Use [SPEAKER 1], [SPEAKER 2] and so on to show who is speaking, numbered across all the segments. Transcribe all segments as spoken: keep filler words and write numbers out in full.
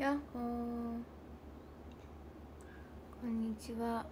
[SPEAKER 1] やっほー、こんにちは。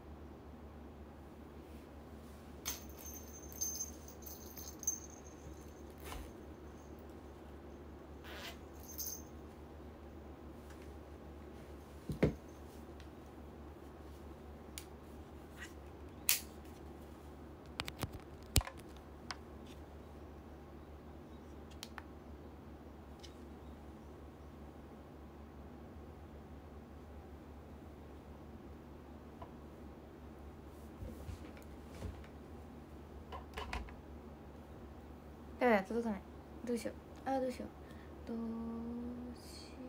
[SPEAKER 1] やばい、届かない。どうしよう。あー、どうしよう。どうしよ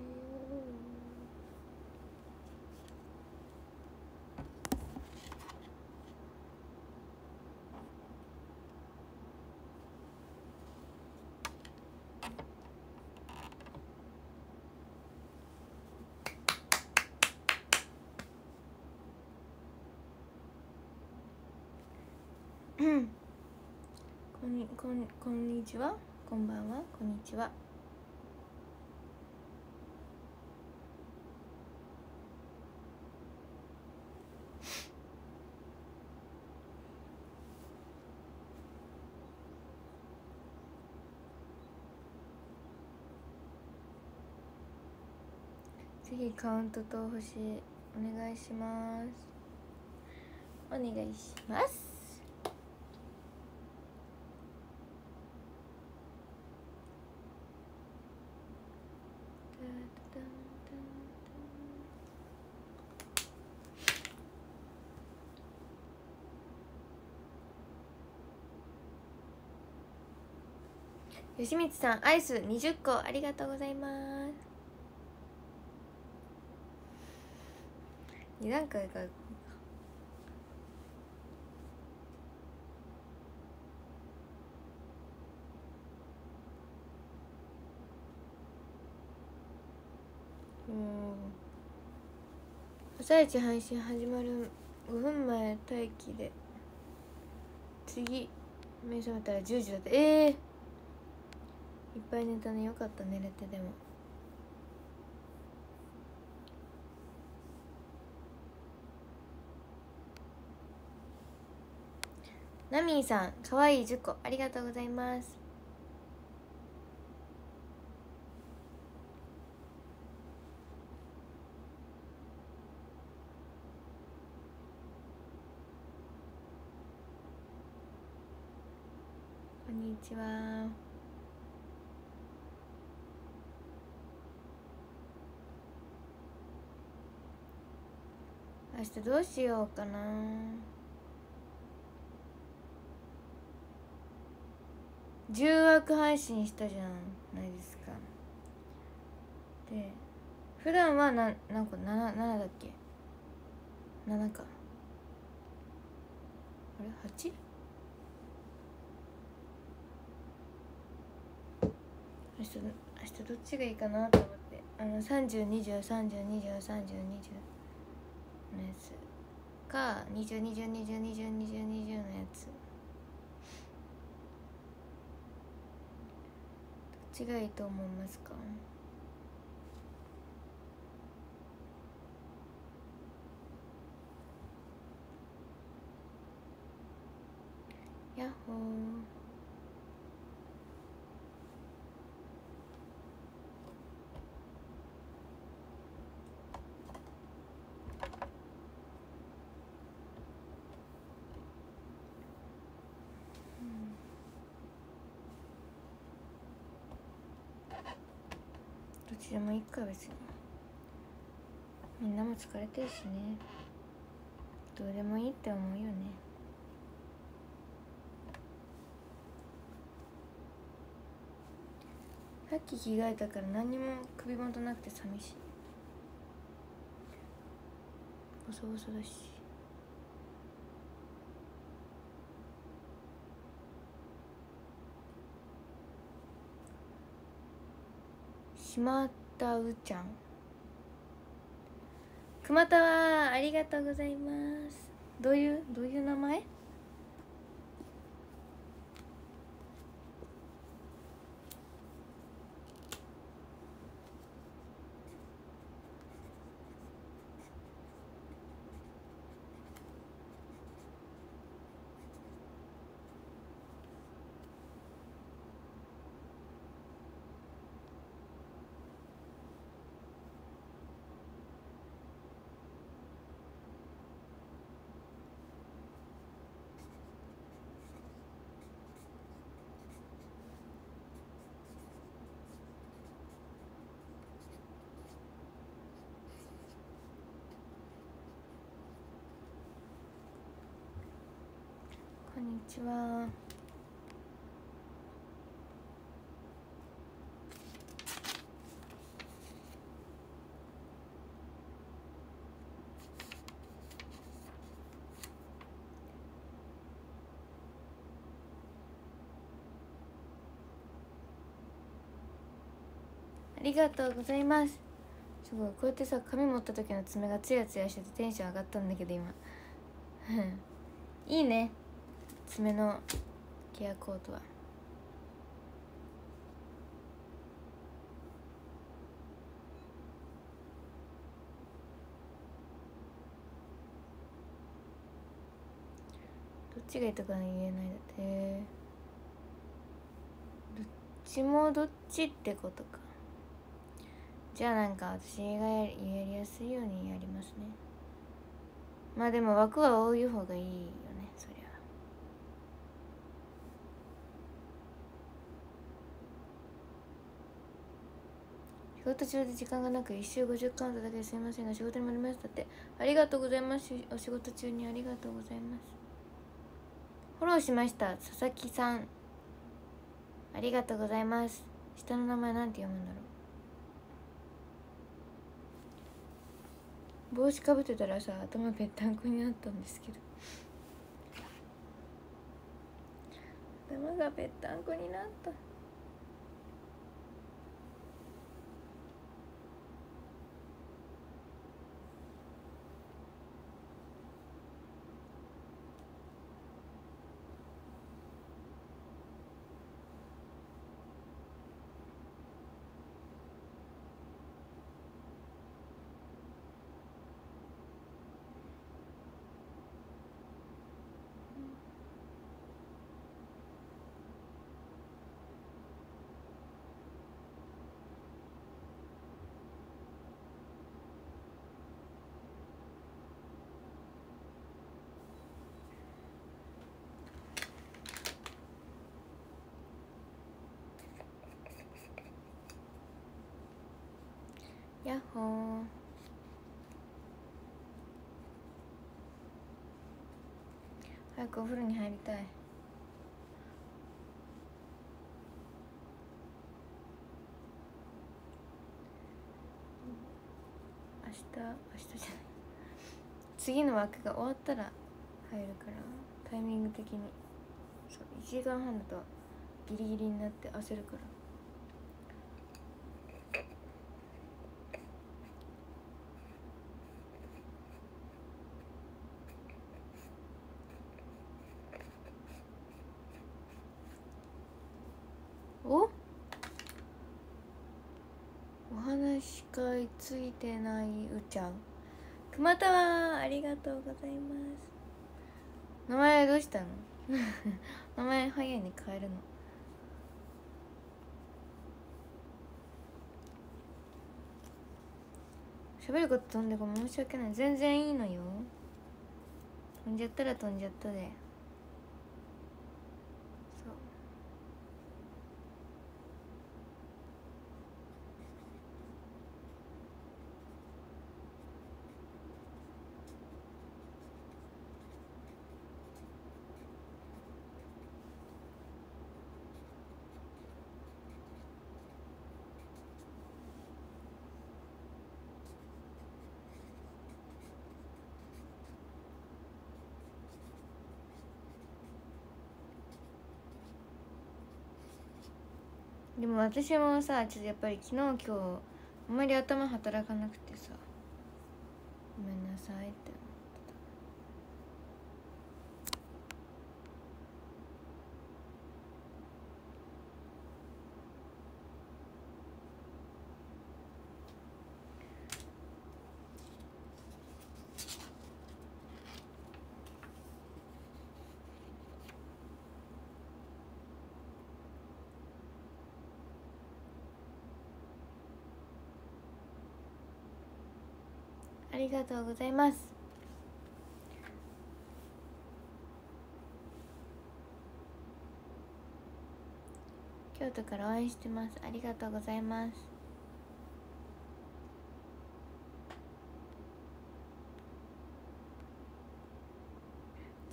[SPEAKER 1] う。うん。こんにこんこんにちは。こんばんは。こんにちは。次カウントと星お願いします。お願いします。吉光さん、アイスにじゅっこありがとうございます。に段階からうん、朝一配信始まるごふんまえ待機で、次目覚めたらじゅうじだった。ええー、いっぱい寝たね。よかった、寝れて。でもナミーさん、かわいいじゅっこありがとうございます。こんにちは。明日どうしようかな。じゅうわく配信したじゃないですか。で普段はな何個 7, 7だっけ。ななか。あれ はち？ 明日明日どっちがいいかなと思って、あのさんじゅう、にじゅう、さんじゅう、にじゅう、さんじゅう、にじゅうのやつか、にじゅう、にじゅう、にじゅう、にじゅう、にじゅう、にじゅうのやつ、どっちがいいと思いますか？やっほー。どっちでもいいか、別に。みんなも疲れてるしね。どうでもいいって思うよね。さっき着替えたから何にも首元なくて寂しい。ボソボソだし。しまったうちゃん、熊田はありがとうございます。どういうどういう名前？ こんにちは。ありがとうございます。すごい、こうやってさ、髪持った時の爪がツヤツヤしててテンション上がったんだけど今いいね、爪のケアコートは。どっちがいいとか言えないだって。どっちもどっちってことか。じゃあなんか私がやり、やりやすいようにやりますね。まあでも枠は多い方がいいよね、そりゃ。仕事中で時間がなく一周ごじゅうカウントだけですいませんが仕事に戻りましたって。ありがとうございます。お仕事中にありがとうございます。フォローしました。佐々木さん、ありがとうございます。下の名前なんて読むんだろう。帽子かぶってたらさ、頭ぺったんこになったんですけど頭がぺったんこになった。やっほー。早くお風呂に入りたい。明日、明日じゃない次の枠が終わったら入るからタイミング的にそういちじかんはんだとギリギリになって焦るから。おお話会ついてないうちゃん熊田はありがとうございます。名前どうしたの名前早いに変えるの。喋ること飛んでごめん申し訳ない。全然いいのよ。飛んじゃったら飛んじゃったで。そうでも私もさ、ちょっとやっぱり昨日今日あんまり頭働かなくてさ、ごめんなさいって思ってた。ありがとうございます。京都から応援してます。ありがとうございます。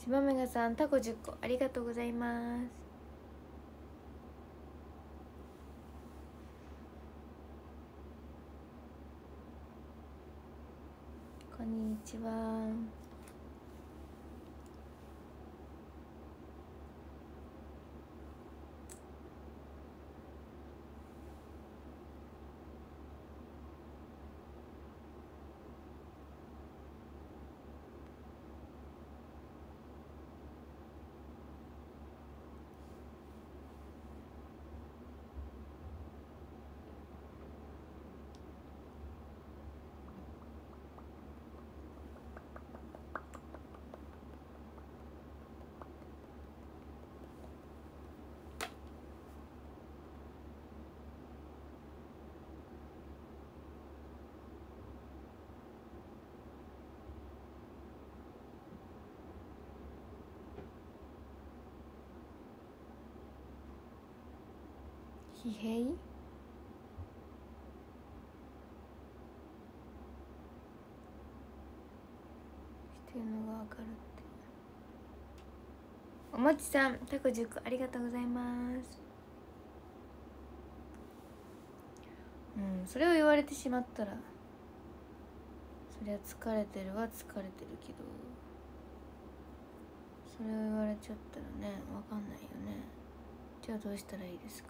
[SPEAKER 1] しまめがさんタコじゅっこありがとうございます。こんにちは。疲弊してるのがわかるって。おもちさんタコじゅっこありがとうございます。うん、それを言われてしまったらそりゃ疲れてるは疲れてるけど、それを言われちゃったらねわかんないよね。じゃあどうしたらいいですか？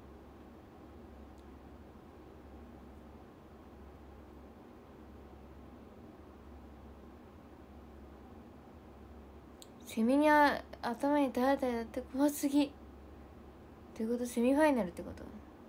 [SPEAKER 1] セミにあ頭にタラタラって怖すぎっていうこと？セミファイナルってこと？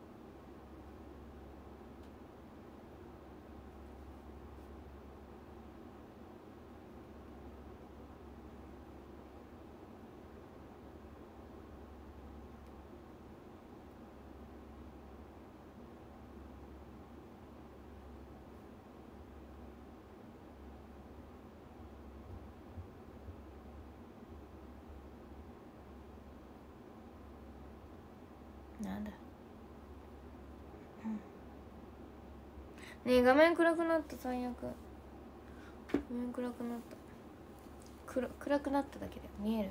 [SPEAKER 1] なんだ、うん、ねえ画面暗くなった。最悪画面暗くなった。暗暗くなっただけで見える。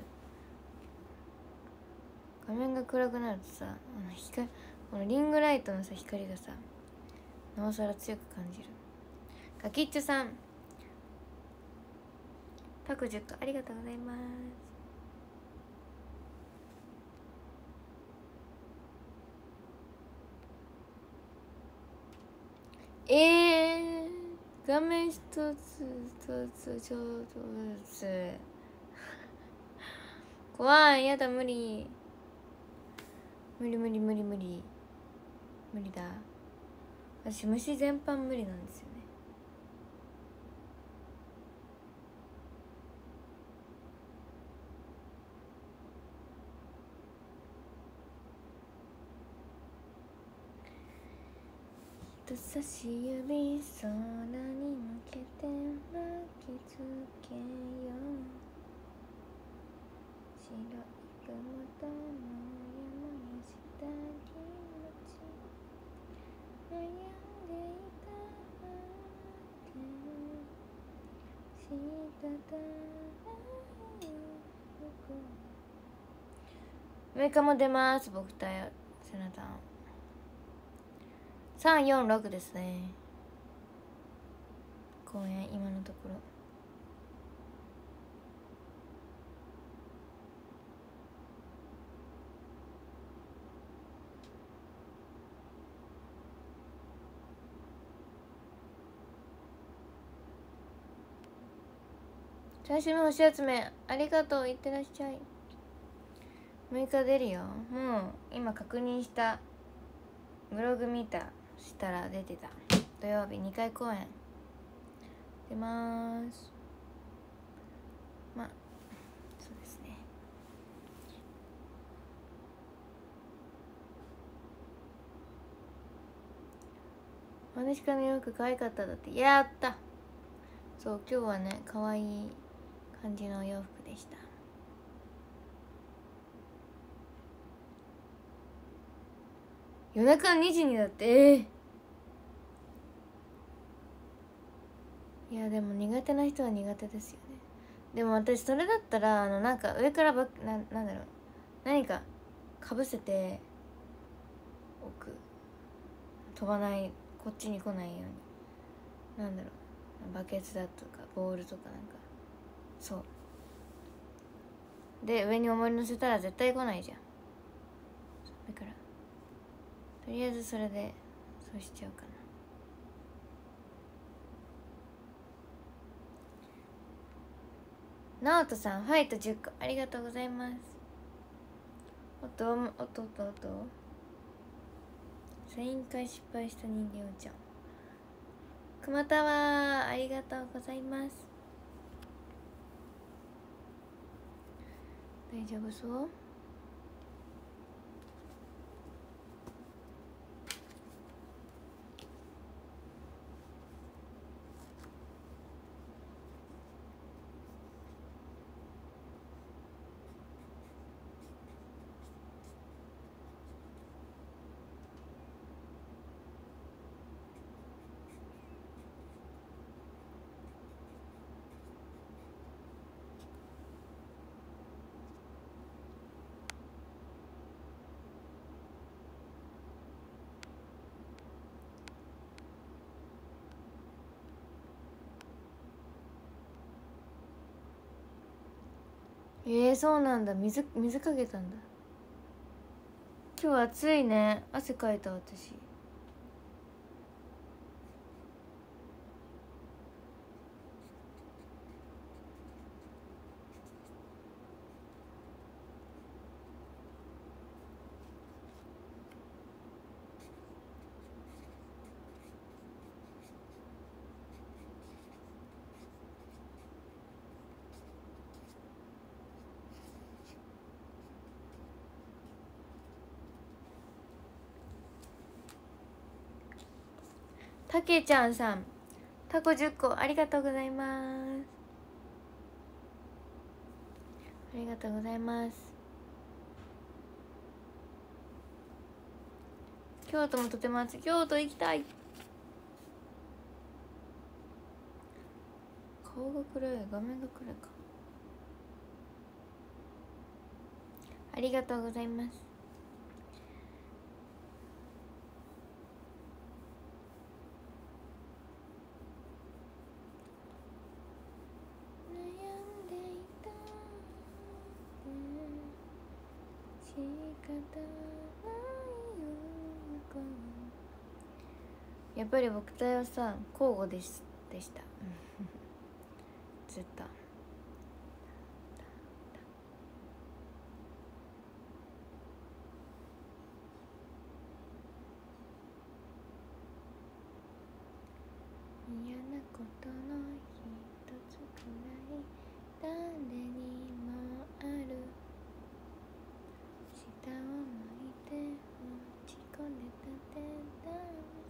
[SPEAKER 1] 画面が暗くなるとさ、あの光このリングライトのさ光がさなおさら強く感じる。ガキッチョさんタコじゅっこありがとうございます。えー、画面一つ一つちょっとずつ怖い。やだ、無理無理無理無理無理無理だ。私虫全般無理なんですよね。人差し指空に向けて巻きつけよう。白い雲ともやもやした気持ち悩んでいたわけ。したたらメカも出ます。僕とセナタンさんよんろくですね。公演今のところ。最初の星集めありがとう。いってらっしゃい。むいか出るよ。もう今確認した。ブログ見たしたら出てた。土曜日にかい公演出まーす。まあそうですね。マネシカの洋服可愛かっただって。やった。そう今日はね可愛い感じの洋服でした。夜中のにじにだって。えー、いやでも苦手な人は苦手ですよね。 でも私それだったらあのなんか上からばななんだろう何かかぶせておく、飛ばないこっちに来ないように、なんだろうバケツだとかボールとかなんかそうで上に重り乗せたら絶対来ないじゃん。だからとりあえずそれでそうしちゃうかな。ナオトさんファイトじゅっこありがとうございます。おっとおっとおっとおっとサイン会失敗した人間おちゃん熊田はありがとうございます。大丈夫そう？えー、そうなんだ。水水かけたんだ。今日暑いね。汗かいた私。たけちゃんさんタコじゅっこありがとうございます。ありがとうございます。京都もとても暑い。京都行きたい。顔が暗い、画面が暗いか。ありがとうございます。やっぱり僕たちはさ交互でしでしたずっと嫌なことの一つくらい誰にもある。下を向いて落ち込んでたってダメ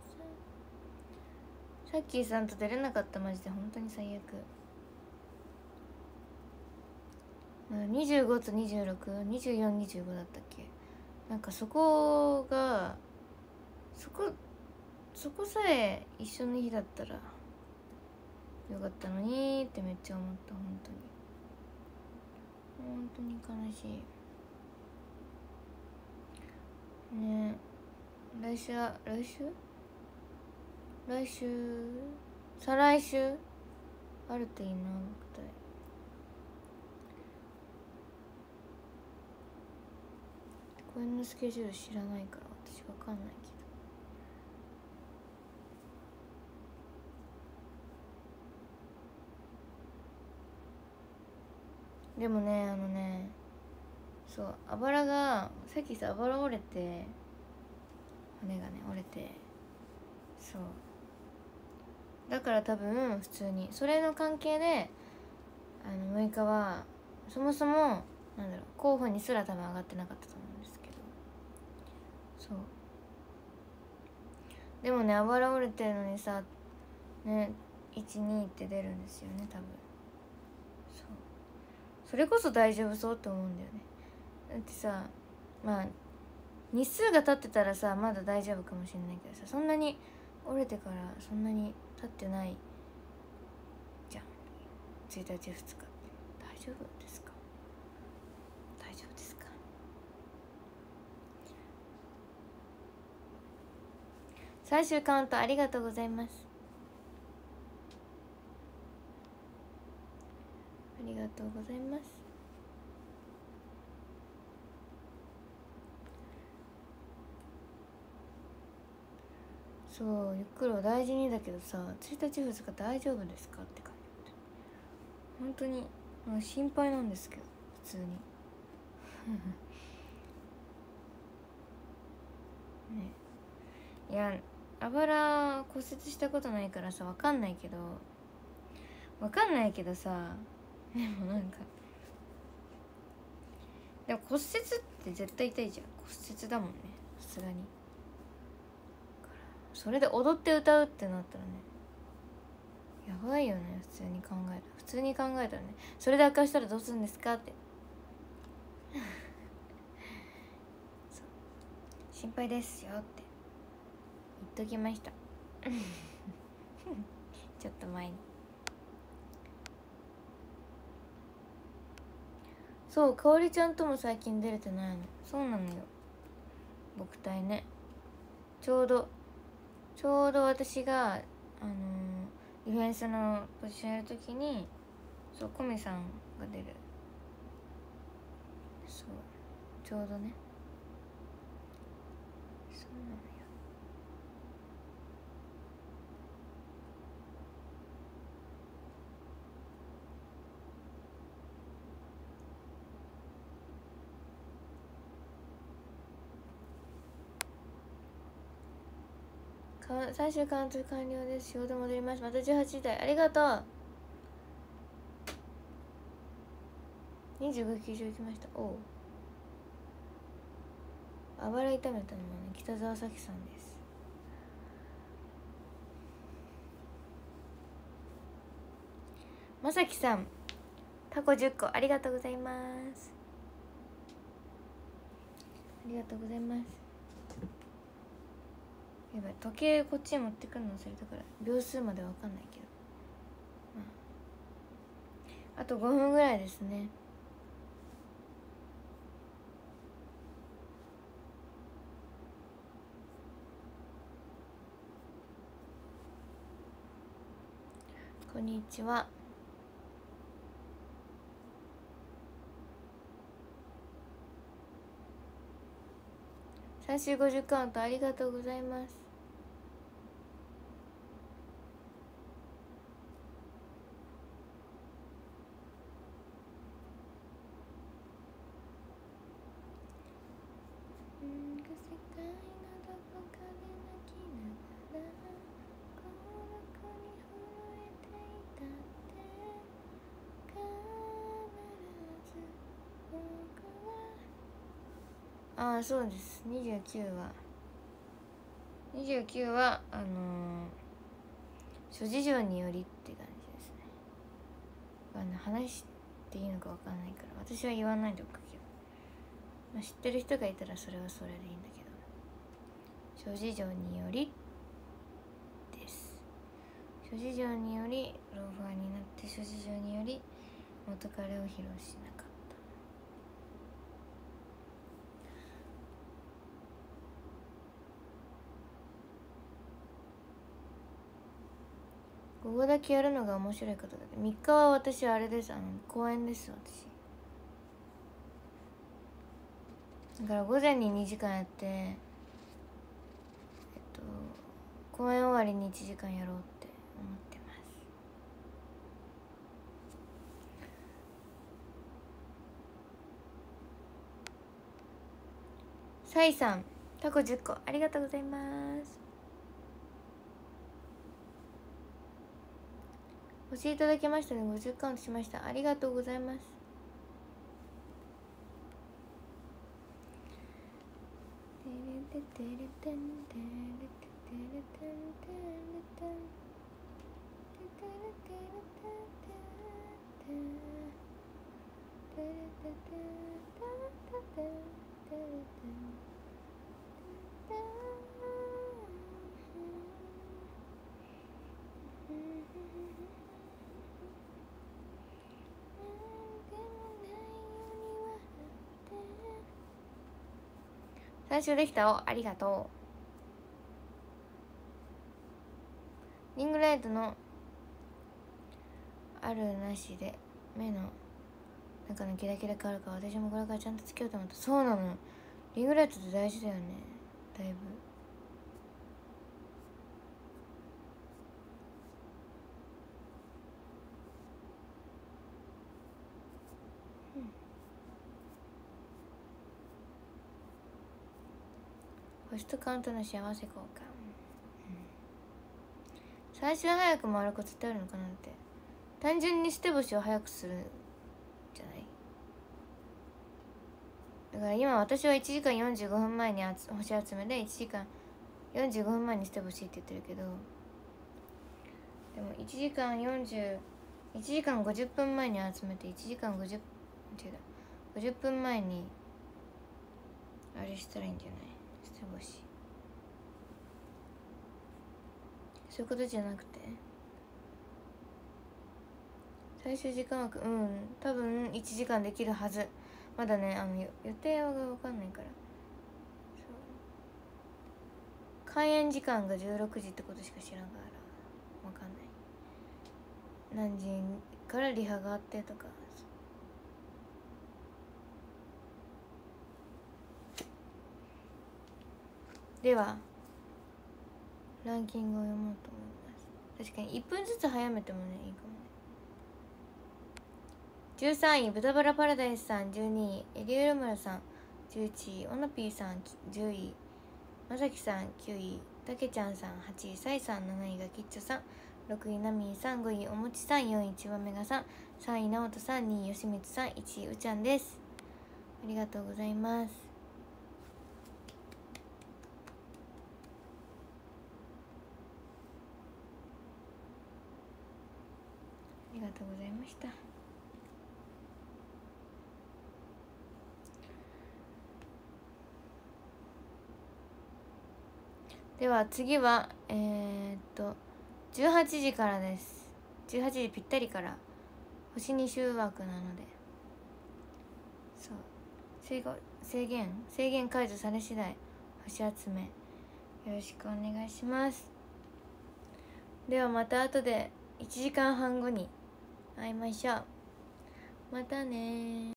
[SPEAKER 1] さ。さっきーさんと出れなかった。マジで本当に最悪。にじゅうごとにじゅうろく、にじゅうよん、にじゅうごだったっけ。なんかそこがそこそこさえ一緒の日だったらよかったのにってめっちゃ思った。本当に本当に悲しいね。来週は来週来週再来週あるといいな。僕たちこれのスケジュール知らないから私わかんないけど。でもねあのねそうあばらがさっきさあばら折れて骨がね折れてそうだから多分普通にそれの関係であのむいかはそもそもなんだろう候補にすら多分上がってなかったと思うんですけど。そうでもねあばら折れてるのにさねいちにって出るんですよね多分。そうそれこそ大丈夫そうって思うんだよね。だってさまあ日数が経ってたらさまだ大丈夫かもしれないけどさそんなに折れてからそんなに経ってないじゃん。ついたちふつか多丈夫ですか？大丈夫ですか？最終カウントありがとうございます。ありがとうございます。そう、ゆっくりを大事にだけどさ、ついたちふつか大丈夫ですかって感じ。本当にもう心配なんですけど、普通にね、いやあばら骨折したことないからさ、わかんないけどわかんないけどさ、でもなんかでも骨折って絶対痛いじゃん。骨折だもんね、さすがに。それで踊って歌うってなったらね、やばいよね。普通に考えたら普通に考えたらね、それで悪化したらどうするんですかって心配ですよって言っときましたちょっと前に。そう、かおりちゃんとも最近出れてないの。そうなのよ、僕体ね。ちょうどちょうど私があのー、ディフェンスのポジションやるときに、そうコミさんが出る。そうちょうどね、そうなのよ。最終カウント完了です。仕事戻りました。またじゅうはちじ台ありがとう。にじゅうご球場行きました。おう、あばら痛めたのはね、北澤咲さんです。まさきさん、タコじゅっこありがとうございます。ありがとうございます。やばい、時計こっちに持ってくるの忘れたから秒数までわかんないけど、まあ、あとごふんぐらいですね。こんにちは。最終ごじゅうカウントありがとうございます。ああ、そうです。にじゅうきゅうはにじゅうきゅうはあのー、諸事情によりって感じですね。あの話していいのか分かんないから私は言わないでおくけど、まあ、知ってる人がいたらそれはそれでいいんだけど、諸事情によりです。諸事情によりローファーになって、諸事情により元彼を披露しなかった。午後だけやるのが面白いことだって。みっかは私はあれです、あの公演です。私だから午前ににじかんやって、えっと公演終わりにいちじかんやろうって思ってます。サイさん、タコじゅっこありがとうございます。教えていただきましたね。ごじゅうカウントしました。ありがとうございます。 最終できたお、ありがとう。リングライトのあるなしで目の中のキラキラ変わるから、私もこれからちゃんとつけようと思った。そうなの、リングライトって大事だよね、だいぶ。ホストカウントの幸せ交換、うん、最初は早く回るコツってあるのかなって。単純に捨て星を早くするんじゃない。だから今私はいちじかんよんじゅうごふんまえに星集めでいちじかんよんじゅうごふんまえに捨て星って言ってるけど、でもいちじかんよんじゅういちじかんごじゅっぷんまえに集めていちじかんごじゅう違うごじゅっぷんまえにあれしたらいいんじゃない。捨て星、そういうことじゃなくて、最終時間枠、うん多分いちじかんできるはず。まだね、あの予定が分かんないから。開演時間がじゅうろくじってことしか知らんから分かんない。何時からリハがあってとか。ではランキングを読もうと思います。確かにいっぷんずつ早めてもねいいかもね。じゅうさんい豚バラパラダイスさん、じゅうにいエリュールムルさん、じゅういちいオノピーさん、じゅういまさきさん、きゅういたけちゃんさん、はちいサイさん、なないがキッチョさん、ろくいナミーさん、ごいおもちさん、よんいちばめがさん、さんいなおとさん、にいよしみつさん、いちいうちゃんです。ありがとうございます。ありがとうございました。では次はえー、っとじゅうはちじからです。じゅうはちじぴったりから星に週枠なので、そう制制限制限解除され次第星集めよろしくお願いします。ではまた後でいちじかんはんごに会いましょう。またね。